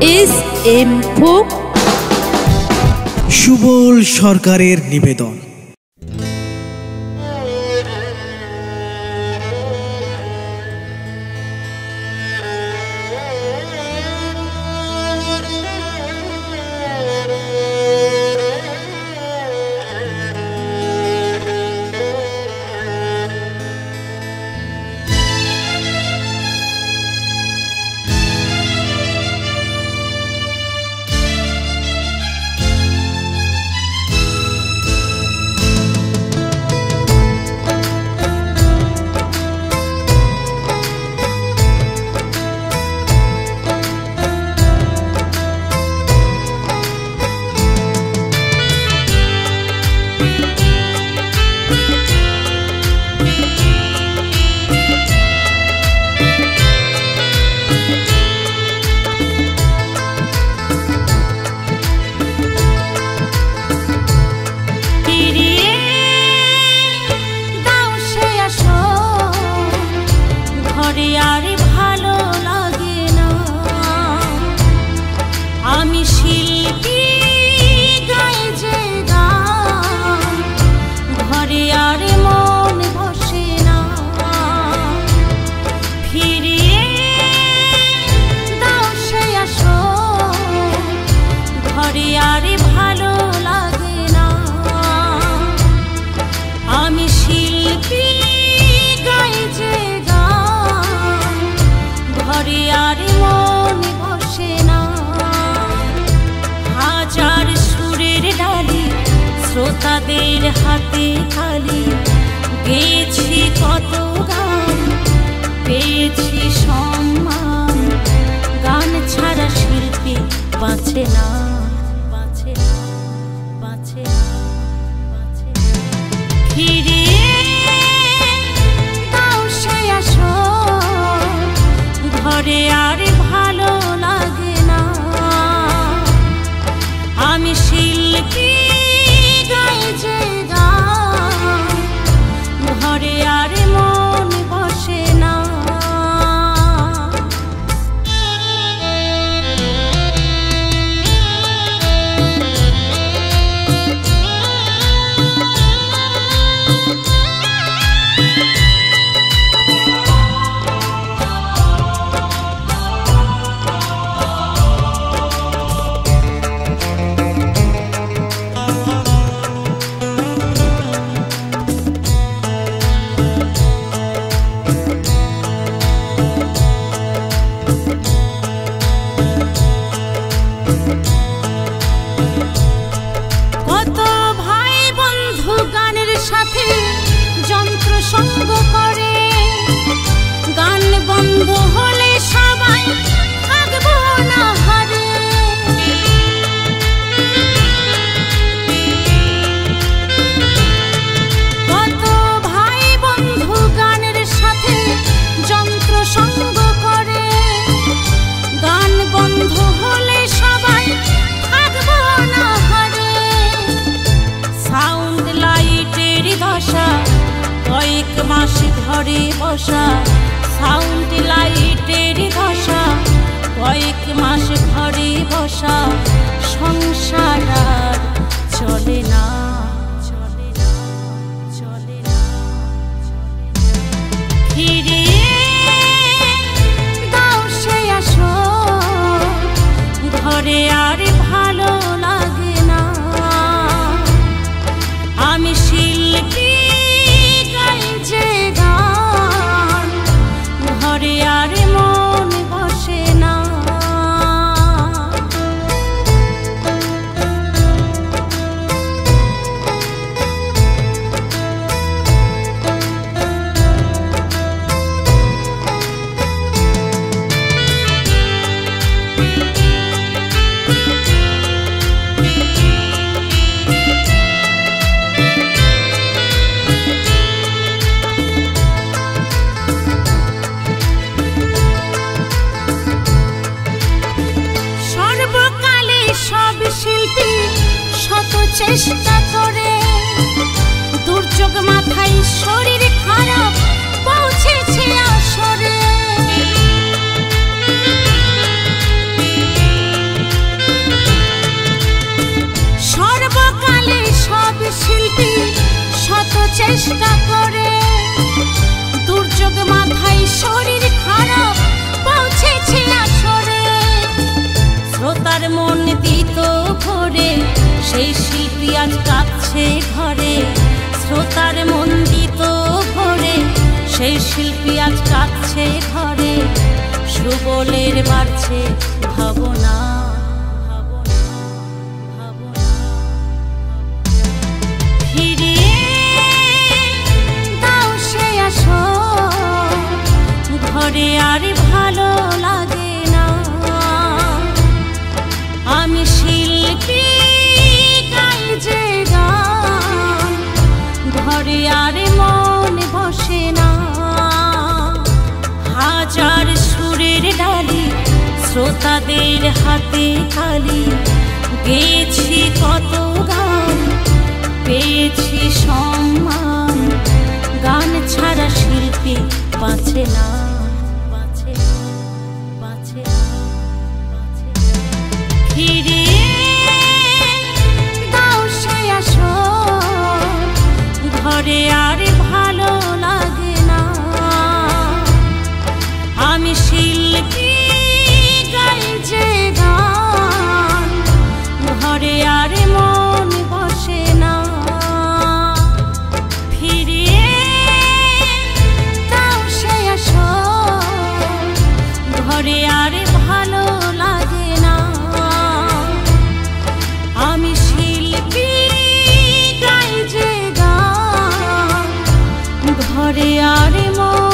SM folk Subal সরকারের নিবেদন। শ্রোতাদের হাতে খালি গেয়েছি কত গান, পেয়েছি সম্মান। গান ছাড়া শিল্পী বাঁচে না, বাঁচে না, বাঁচে না, বাঁচে না। ফিরিয়ে দাও সে আসর, ঘরে আর ভালো লাগে না। আমি শিল্পী যে গান, ঘরে আর মন বসে না। সঙ্গ করে গান বন্ধ হলে সবাই থাকবো না হারে। কত ভাই বন্ধু গানের সাথে যন্ত্র সঙ্গ করে গান বন্ধ হলে সবাই থাকবো না হারে। সাউন্ড লাইটের দশা কয়েক মাস ঘরে বসা, সাউন্ড লাইটের দশা কয়েক মাস ঘরে বসা। সংসার আর চলে না, চলে না, চলে না। ফিরিয়ে দাও সে আসর, ঘরে আর ভালো লাগে না। আমি শিল্পী যে গান, ঘরে আর মন বসে না। শিল্পী শত চেষ্টা করে, দুর্যোগ মাথায় শরীর খারাপ পৌঁছেছে আসরে। চেষ্টা করে দুর্যোগ মাথায় শরীর খারাপ পৌঁছেছে আসরে শ্রোতার মন দিত ভরে সেই শিল্পী আজ কাঁদছে ঘরে শ্রোতার মন দিত ভরে সেই শিল্পী আজ কাঁদছে ঘরে সুবলের বাড়ছে ভাবনা ফিরে দাও সে আসো ঘরে আর ভালো লাগে না আমি শিল্পী গাই যে গান ঘরে আর মন বসে না হাজার সুরের ডালি শ্রোতাদের হাতে খালি গেয়েছি কত গান পেয়েছি সম্মান গান ছাড়া শিল্পী বাঁচে না ফিরে দাও সে আসো ঘরে আর ভালো লাগে না আমি শিল্পী গাই যে গান ঘরে আর মন বসে না ফিরে দাও সে আসো ঘরে আর ভালো লাগে না আমি শিল্পী গাই যে গান ঘরে আর মন